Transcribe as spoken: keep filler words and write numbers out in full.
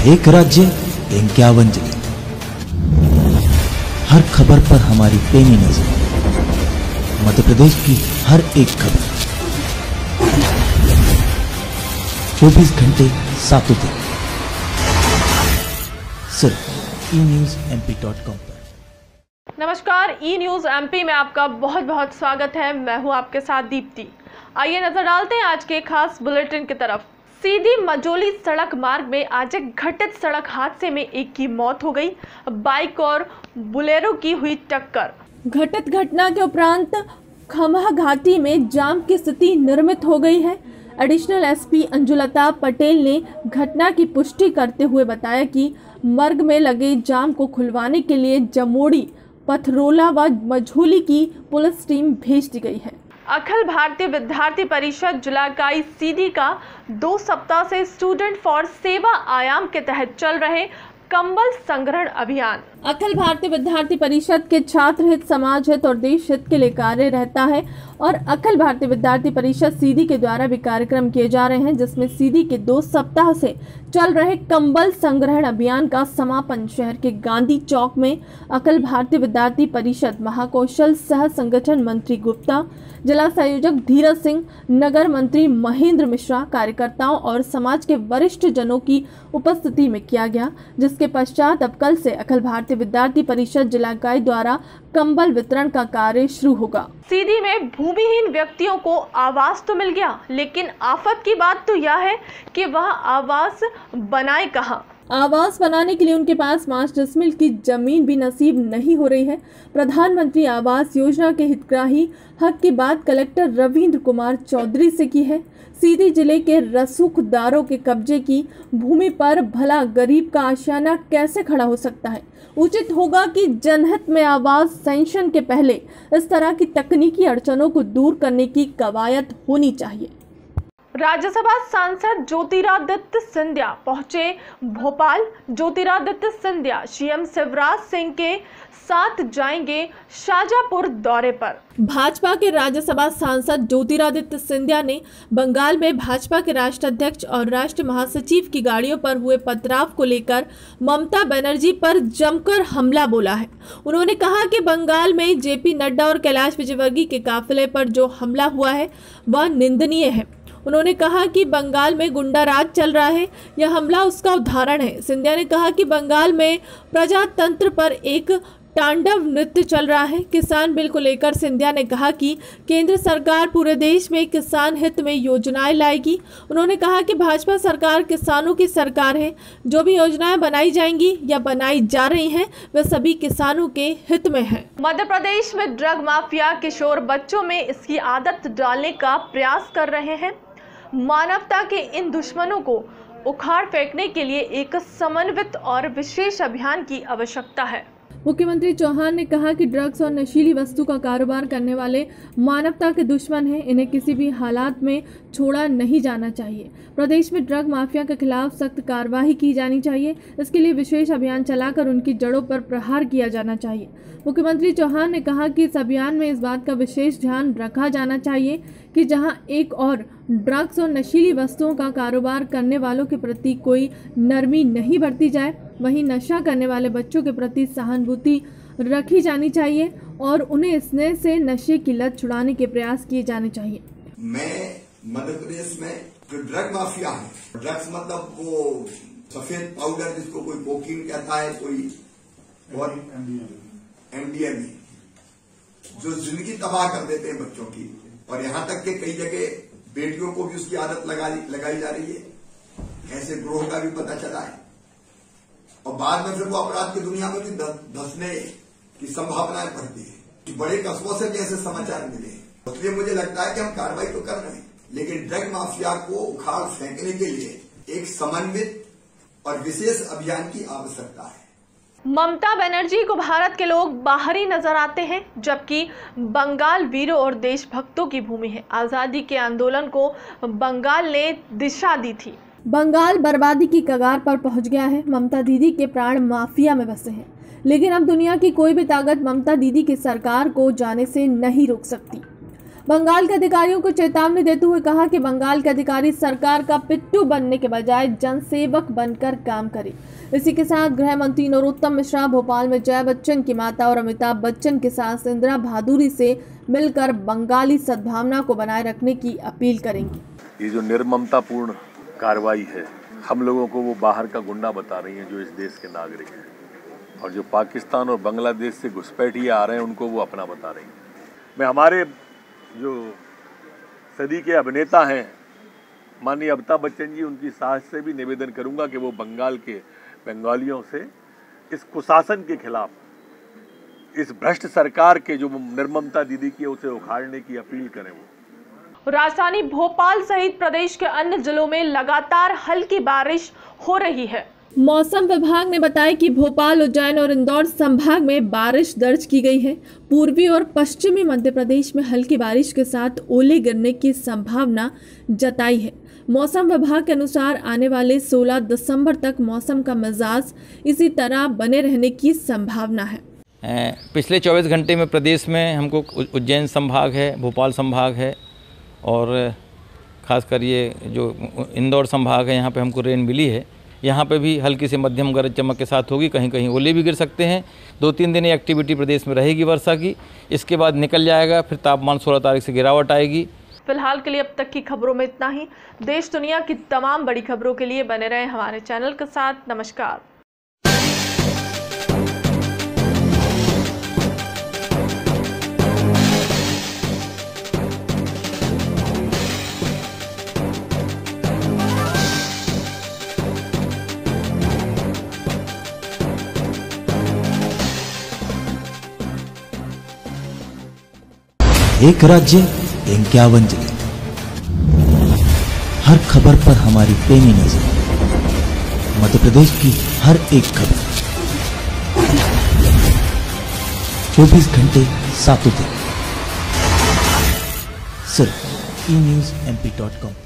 एक राज्य इक्यावन जिले, हर खबर पर हमारी पैनी नजर, मध्य प्रदेश की हर एक खबर, चौबीस घंटे सातों दिन, सिर्फ E news M P dot com पर। नमस्कार, ई न्यूज एमपी में आपका बहुत बहुत स्वागत है। मैं हूं आपके साथ दीप्ति। आइए नजर डालते हैं आज के खास बुलेटिन की तरफ। सीधी मजोली सड़क मार्ग में आज एक घटित सड़क हादसे में एक की मौत हो गई। बाइक और बुलेरो की हुई टक्कर। घटित घटना के उपरांत खम्हा घाटी में जाम की स्थिति निर्मित हो गई है। एडिशनल एसपी अंजुलता पटेल ने घटना की पुष्टि करते हुए बताया कि मार्ग में लगे जाम को खुलवाने के लिए जमोड़ी, पथरोला व मझोली की पुलिस टीम भेज दी गई है। अखिल भारतीय विद्यार्थी परिषद जुलाकाई सीधी का दो सप्ताह से स्टूडेंट फॉर सेवा आयाम के तहत चल रहे कंबल संग्रहण अभियान। अखिल भारतीय विद्यार्थी परिषद के छात्र हित, समाज हित और देश हित के लिए कार्य रहता है और अखिल भारतीय विद्यार्थी परिषद सीधी के द्वारा भी कार्यक्रम किए जा रहे हैं, जिसमें सीधी के दो सप्ताह से चल रहे कंबल संग्रहण अभियान का समापन शहर के गांधी चौक में अखिल भारतीय विद्यार्थी परिषद महाकौशल सह संगठन मंत्री गुप्ता, जिला संयोजक धीरज सिंह, नगर मंत्री महेंद्र मिश्रा, कार्यकर्ताओं और समाज के वरिष्ठ जनों की उपस्थिति में किया गया, जिसके पश्चात अब कल से अखिल भारतीय विद्यार्थी परिषद जिलाकाई द्वारा कंबल वितरण का कार्य शुरू होगा। सीधी में भूमिहीन व्यक्तियों को आवास तो मिल गया, लेकिन आफत की बात तो यह है कि वह आवास बनाए कहां। आवास बनाने के लिए उनके पास पाँच डिसमिल की जमीन भी नसीब नहीं हो रही है। प्रधानमंत्री आवास योजना के हितग्राही हक की बात कलेक्टर रविंद्र कुमार चौधरी से की है। सीधी जिले के रसूखदारों के कब्जे की भूमि पर भला गरीब का आशियाना कैसे खड़ा हो सकता है। उचित होगा कि जनहित में आवास सैंक्शन के पहले इस तरह की तकनीकी अड़चनों को दूर करने की कवायद होनी चाहिए। राज्यसभा सांसद ज्योतिरादित्य सिंधिया पहुंचे भोपाल। ज्योतिरादित्य सिंधिया सीएम शिवराज सिंह के साथ जाएंगे शाजापुर दौरे पर। भाजपा के राज्यसभा सांसद ज्योतिरादित्य सिंधिया ने बंगाल में भाजपा के राष्ट्र अध्यक्ष और राष्ट्र महासचिव की गाड़ियों पर हुए पथराव को लेकर ममता बनर्जी पर जमकर हमला बोला है। उन्होंने कहा कि बंगाल में जेपी नड्डा और कैलाश विजयवर्गीय के काफिले पर जो हमला हुआ है वह निंदनीय है। उन्होंने कहा कि बंगाल में गुंडा राज चल रहा है, यह हमला उसका उदाहरण है। सिंधिया ने कहा कि बंगाल में प्रजातंत्र पर एक तांडव नृत्य चल रहा है। किसान बिल को लेकर सिंधिया ने कहा कि केंद्र सरकार पूरे देश में किसान हित में योजनाएं लाएगी। उन्होंने कहा कि भाजपा सरकार किसानों की सरकार है। जो भी योजनाएं बनाई जाएंगी या बनाई जा रही हैं वे सभी किसानों के हित में है। मध्य प्रदेश में ड्रग माफिया किशोर बच्चों में इसकी आदत डालने का प्रयास कर रहे हैं। मानवता के इन दुश्मनों को उखाड़ फेंकने के लिए एक समन्वित और विशेष अभियान की आवश्यकता है। मुख्यमंत्री चौहान ने कहा कि ड्रग्स और नशीली वस्तु का कारोबार करने वाले मानवता के दुश्मन हैं, इन्हें किसी भी हालात में छोड़ा नहीं जाना चाहिए। प्रदेश में ड्रग माफिया के खिलाफ सख्त कार्रवाई की जानी चाहिए। इसके लिए विशेष अभियान चलाकर उनकी जड़ों पर प्रहार किया जाना चाहिए। मुख्यमंत्री चौहान ने कहा कि इस अभियान में इस बात का विशेष ध्यान रखा जाना चाहिए कि जहां एक और ड्रग्स और नशीली वस्तुओं का कारोबार करने वालों के प्रति कोई नरमी नहीं बरती जाए, वहीं नशा करने वाले बच्चों के प्रति सहानुभूति रखी जानी चाहिए और उन्हें इसने से नशे की लत छुड़ाने के प्रयास किए जाने चाहिए। मैं मध्य प्रदेश में जो ड्रग माफिया है, ड्रग्स मतलब वो सफेद पाउडर जिसको कोई कोकीन कहता है, कोई और एमडीएमए, जो जिंदगी तबाह कर देते हैं बच्चों की, और यहाँ तक कि कई जगह बेटियों को भी उसकी आदत लगाई जा रही है। ऐसे ग्रोह का भी पता चला है और बाद में फिर वो अपराध की दुनिया में भी धंसने की संभावनाएं बढ़ती है कि बड़े कस्बों से भी ऐसे समाचार मिले हैं। इसलिए मुझे लगता है कि हम कार्रवाई तो कर रहे हैं, लेकिन ड्रग माफिया को उखाड़ फेंकने के लिए एक समन्वित और विशेष अभियान की आवश्यकता है। ममता बनर्जी को भारत के लोग बाहरी नजर आते हैं, जबकि बंगाल वीरों और देशभक्तों की भूमि है। आजादी के आंदोलन को बंगाल ने दिशा दी थी। बंगाल बर्बादी की कगार पर पहुंच गया है। ममता दीदी के प्राण माफिया में बसे हैं, लेकिन अब दुनिया की कोई भी ताकत ममता दीदी की सरकार को जाने से नहीं रोक सकती। बंगाल के अधिकारियों को चेतावनी देते हुए कहा कि बंगाल के अधिकारी सरकार का पिट्ठू बनने के बजाय जनसेवक बनकर काम करें। इसी के साथ गृह मंत्री नरोत्तम मिश्रा भोपाल में जया बच्चन की माता और अमिताभ बच्चन के साथ इंदिरा भादुरी से मिलकर बंगाली सद्भावना को बनाए रखने की अपील करेंगे। ये जो निर्ममतापूर्ण कार्रवाई है, हम लोगों को वो बाहर का गुंडा बता रही है जो इस देश के नागरिक हैं, और जो पाकिस्तान और बांग्लादेश से घुसपैठिए आ रहे हैं उनको वो अपना बता रही हैं। मैं हमारे जो सदी के अभिनेता हैं माननीय अमिताभ बच्चन जी, उनकी सास से भी निवेदन करूंगा कि वो बंगाल के बंगालियों से इस कुशासन के खिलाफ, इस भ्रष्ट सरकार के जो निर्ममता दीदी की उसे उखाड़ने की अपील करें। वो राजधानी भोपाल सहित प्रदेश के अन्य जिलों में लगातार हल्की बारिश हो रही है। मौसम विभाग ने बताया कि भोपाल, उज्जैन और इंदौर संभाग में बारिश दर्ज की गई है। पूर्वी और पश्चिमी मध्य प्रदेश में हल्की बारिश के साथ ओले गिरने की संभावना जताई है। मौसम विभाग के अनुसार आने वाले सोलह दिसंबर तक मौसम का मिजाज इसी तरह बने रहने की संभावना है। पिछले चौबीस घंटे में प्रदेश में हमको उज्जैन संभाग है, भोपाल संभाग है और ख़ासकर ये जो इंदौर संभाग है, यहाँ पे हमको रेन मिली है। यहाँ पे भी हल्की से मध्यम गरज चमक के साथ होगी, कहीं कहीं ओले भी गिर सकते हैं। दो तीन दिन ये एक्टिविटी प्रदेश में रहेगी वर्षा की, इसके बाद निकल जाएगा, फिर तापमान सोलह तारीख से गिरावट आएगी। फिलहाल के लिए अब तक की खबरों में इतना ही। देश दुनिया की तमाम बड़ी खबरों के लिए बने रहें हमारे चैनल के साथ। नमस्कार। एक राज्य इक्यावन जिले, हर खबर पर हमारी पैनी नजर। मध्य प्रदेश की हर एक खबर, चौबीस घंटे सातों दिन, सिर्फ E news M P dot com.